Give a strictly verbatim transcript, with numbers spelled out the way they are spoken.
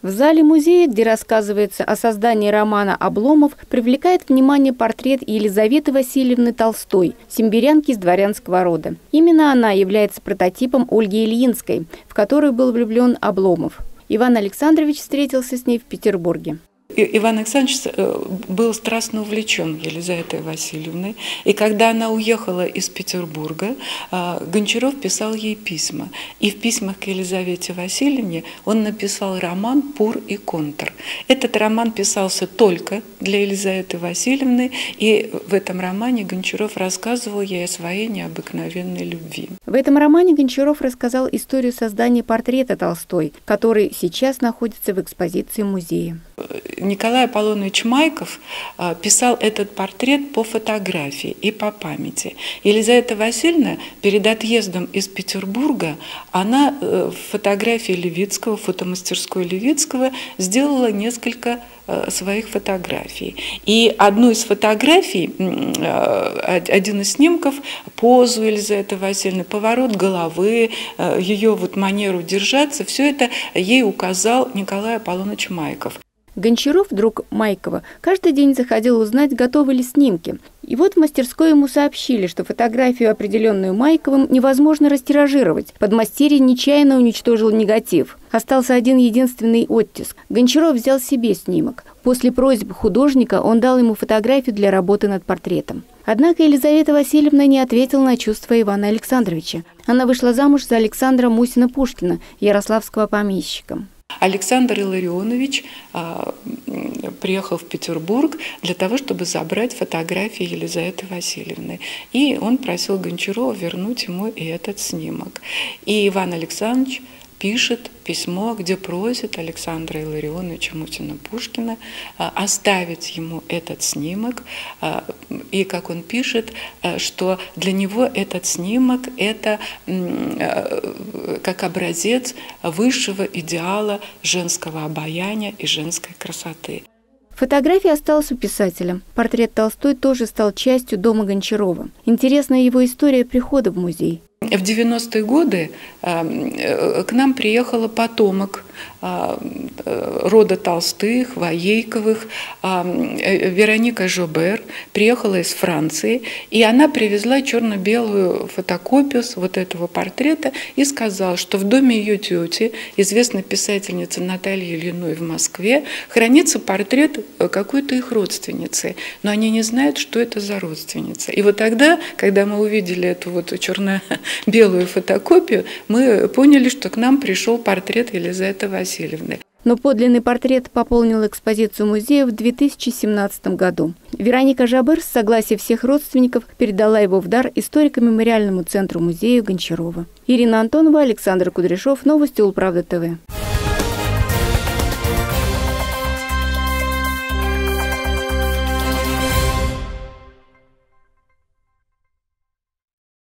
В зале музея, где рассказывается о создании романа «Обломов», привлекает внимание портрет Елизаветы Васильевны Толстой, симбирянки из дворянского рода. Именно она является прототипом Ольги Ильинской, в которую был влюблен Обломов. Иван Александрович встретился с ней в Петербурге. Иван Александрович был страстно увлечен Елизаветой Васильевной, и когда она уехала из Петербурга, Гончаров писал ей письма. И в письмах к Елизавете Васильевне он написал роман «Пур и контр». Этот роман писался только для Елизаветы Васильевны, и в этом романе Гончаров рассказывал ей о своей необыкновенной любви. В этом романе Гончаров рассказал историю создания портрета Толстой, который сейчас находится в экспозиции музея. Николай Аполлонович Майков писал этот портрет по фотографии и по памяти. Елизавета Васильевна перед отъездом из Петербурга, она в фотографии Левицкого, фотомастерской Левицкого, сделала несколько своих фотографий. И одну из фотографий, один из снимков, позу Елизаветы Васильевны, поворот головы, ее вот манеру держаться, все это ей указал Николай Аполлонович Майков. Гончаров, друг Майкова, каждый день заходил узнать, готовы ли снимки. И вот в мастерской ему сообщили, что фотографию, определенную Майковым, невозможно растиражировать. Подмастерье нечаянно уничтожил негатив. Остался один единственный оттиск. Гончаров взял себе снимок. После просьбы художника он дал ему фотографию для работы над портретом. Однако Елизавета Васильевна не ответила на чувства Ивана Александровича. Она вышла замуж за Александра Мусина-Пушкина, ярославского помещика. Александр Илларионович а, приехал в Петербург для того, чтобы забрать фотографии Елизаветы Васильевны. И он просил Гончарова вернуть ему и этот снимок. И Иван Александрович пишет письмо, где просит Александра Илларионовича Мусина-Пушкина оставить ему этот снимок. И, как он пишет, что для него этот снимок – это как образец высшего идеала женского обаяния и женской красоты. Фотография осталась у писателя. Портрет Толстой тоже стал частью дома Гончарова. Интересна его история прихода в музей. В девяностые годы к нам приехала потомок рода Толстых, Воейковых, Вероника Жобер, приехала из Франции, и она привезла черно-белую фотокопию с вот этого портрета и сказала, что в доме ее тети, известной писательницы Натальи Ильиной в Москве, хранится портрет какой-то их родственницы, но они не знают, что это за родственница. И вот тогда, когда мы увидели эту вот черно-белую фотокопию, мы поняли, что к нам пришел портрет Елизаветы Васильевны. Но подлинный портрет пополнил экспозицию музея в две тысячи семнадцатом году. Вероника Жобер с согласия всех родственников передала его в дар историко-мемориальному центру музея Гончарова. Ирина Антонова, Александр Кудряшов. Новости Улправда ТВ.